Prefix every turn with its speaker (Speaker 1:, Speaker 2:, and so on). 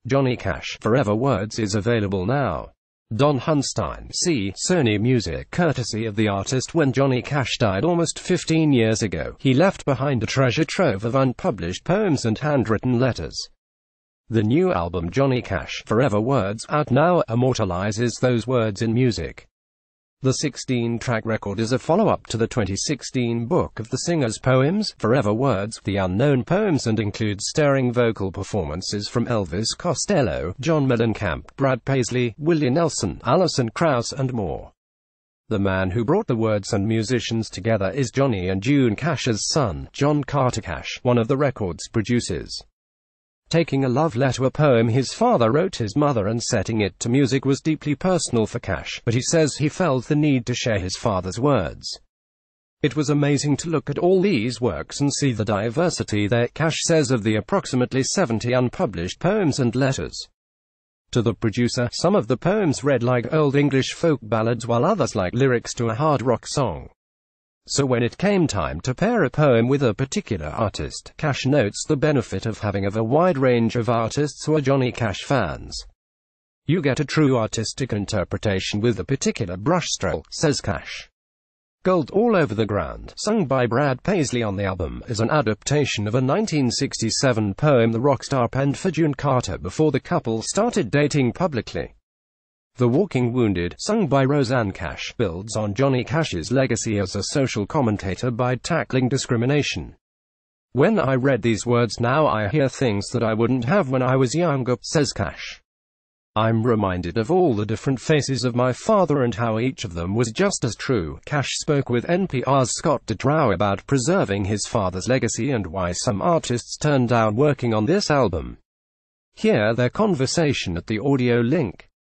Speaker 1: Johnny Cash, Forever Words is available now. Don Hunstein, see Sony Music. Courtesy of the artist. When Johnny Cash died almost 15 years ago, he left behind a treasure trove of unpublished poems and handwritten letters. The new album Johnny Cash, Forever Words, out now, immortalizes those words in music. The 16-track record is a follow-up to the 2016 book of the singer's poems, Forever Words, The Unknown Poems, and includes stirring vocal performances from Elvis Costello, John Mellencamp, Brad Paisley, Willie Nelson, Alison Krauss, and more. The man who brought the words and musicians together is Johnny and June Cash's son, John Carter Cash, one of the record's producers. Taking a love letter, a poem his father wrote his mother, and setting it to music was deeply personal for Cash, but he says he felt the need to share his father's words. It was amazing to look at all these works and see the diversity there, Cash says of the approximately 70 unpublished poems and letters. To the producer, some of the poems read like old English folk ballads, while others like lyrics to a hard rock song. So when it came time to pair a poem with a particular artist, Cash notes the benefit of having a wide range of artists who are Johnny Cash fans. You get a true artistic interpretation with a particular brushstroke, says Cash. Gold All Over the Ground, sung by Brad Paisley on the album, is an adaptation of a 1967 poem the rock star penned for June Carter before the couple started dating publicly. The Walking Wounded, sung by Rosanne Cash, builds on Johnny Cash's legacy as a social commentator by tackling discrimination. When I read these words now, I hear things that I wouldn't have when I was younger, says Cash. I'm reminded of all the different faces of my father and how each of them was just as true. Cash spoke with NPR's Scott Detrow about preserving his father's legacy and why some artists turned down working on this album. Hear their conversation at the audio link.